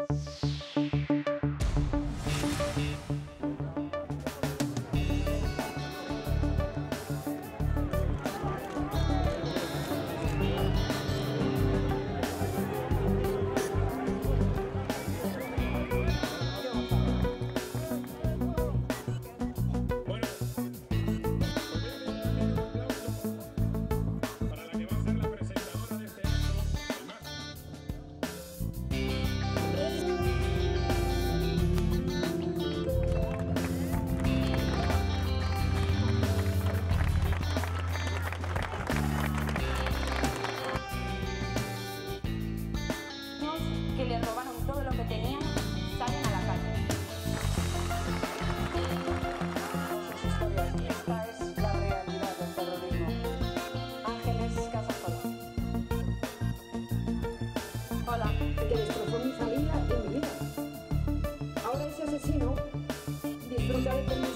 Que le robaron todo lo que tenían, salen a la calle. Sus historias, y esta es la realidad del terrorismo. Ángeles Casasola. Hola. Que destrozó mi familia y mi vida. Ahora ese asesino disfruta de